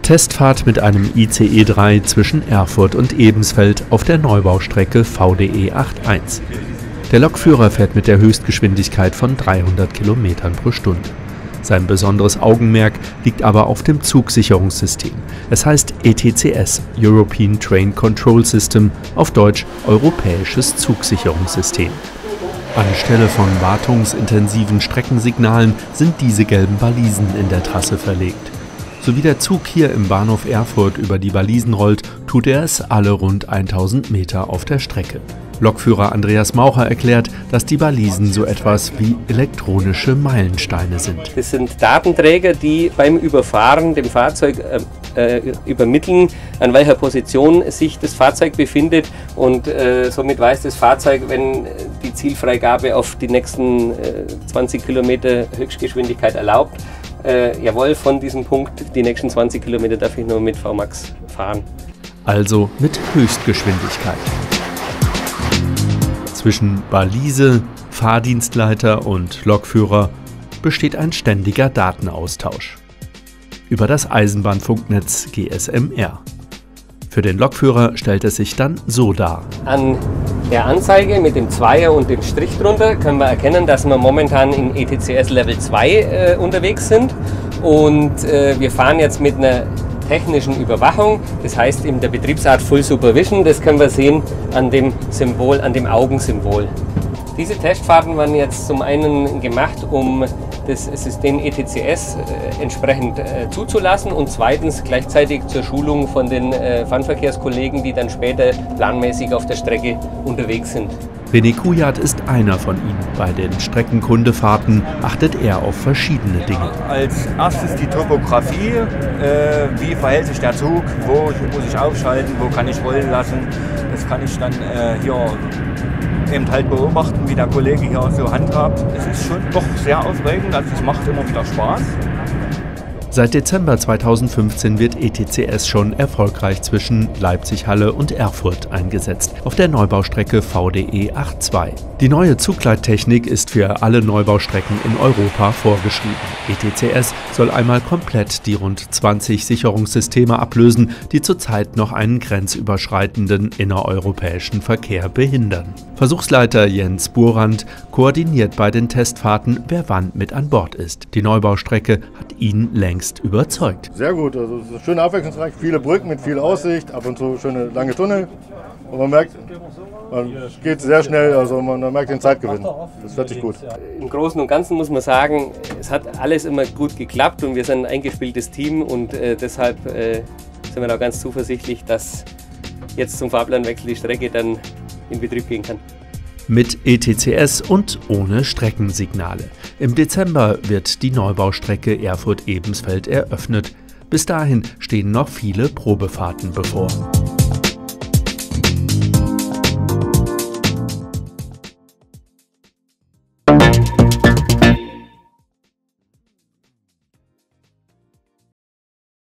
Testfahrt mit einem ICE 3 zwischen Erfurt und Ebensfeld auf der Neubaustrecke VDE 81. Der Lokführer fährt mit der Höchstgeschwindigkeit von 300 km pro Stunde. Sein besonderes Augenmerk liegt aber auf dem Zugsicherungssystem. Es heißt ETCS, European Train Control System, auf Deutsch Europäisches Zugsicherungssystem. Anstelle von wartungsintensiven Streckensignalen sind diese gelben Balisen in der Trasse verlegt. So wie der Zug hier im Bahnhof Erfurt über die Balisen rollt, tut er es alle rund 1000 Meter auf der Strecke. Lokführer Andreas Maucher erklärt, dass die Balisen so etwas wie elektronische Meilensteine sind. Das sind Datenträger, die beim Überfahren dem Fahrzeug übermitteln, an welcher Position sich das Fahrzeug befindet, und somit weiß das Fahrzeug, wenn die Zielfreigabe auf die nächsten 20 Kilometer Höchstgeschwindigkeit erlaubt, jawohl, von diesem Punkt die nächsten 20 Kilometer darf ich nur mit VMAX fahren. Also mit Höchstgeschwindigkeit. Zwischen Balise, Fahrdienstleiter und Lokführer besteht ein ständiger Datenaustausch über das Eisenbahnfunknetz GSMR. Für den Lokführer stellt es sich dann so dar. An der Anzeige mit dem Zweier und dem Strich drunter können wir erkennen, dass wir momentan in ETCS Level 2 unterwegs sind, und wir fahren jetzt mit einer technischen Überwachung, das heißt in der Betriebsart Full Supervision. Das können wir sehen an dem Symbol, an dem Augensymbol. Diese Testfahrten waren jetzt zum einen gemacht, um das System ETCS entsprechend zuzulassen, und zweitens gleichzeitig zur Schulung von den Fernverkehrskollegen, die dann später planmäßig auf der Strecke unterwegs sind. René Kujat ist einer von ihnen. Bei den Streckenkundefahrten achtet er auf verschiedene Dinge. Als erstes die Topografie, wie verhält sich der Zug, wo muss ich aufschalten, wo kann ich rollen lassen. Das kann ich dann hier eben halt beobachten, wie der Kollege hier so handhabt. Es ist schon doch sehr aufregend, also es macht immer wieder Spaß. Seit Dezember 2015 wird ETCS schon erfolgreich zwischen Leipzig-Halle und Erfurt eingesetzt, auf der Neubaustrecke VDE 82. Die neue Zugleittechnik ist für alle Neubaustrecken in Europa vorgeschrieben. ETCS soll einmal komplett die rund 20 Sicherungssysteme ablösen, die zurzeit noch einen grenzüberschreitenden innereuropäischen Verkehr behindern. Versuchsleiter Jens Burand koordiniert bei den Testfahrten, wer wann mit an Bord ist. Die Neubaustrecke hat ihn längst überzeugt. Sehr gut, also es ist schön abwechslungsreich, viele Brücken mit viel Aussicht, ab und zu schöne lange Tunnel. Und man merkt, man geht sehr schnell, also man merkt den Zeitgewinn. Das hört sich gut. Im Großen und Ganzen muss man sagen, es hat alles immer gut geklappt, und wir sind ein eingespieltes Team, und deshalb sind wir da ganz zuversichtlich, dass jetzt zum Fahrplanwechsel die Strecke dann in Betrieb gehen kann. Mit ETCS und ohne Streckensignale. Im Dezember wird die Neubaustrecke Erfurt-Ebensfeld eröffnet. Bis dahin stehen noch viele Probefahrten bevor.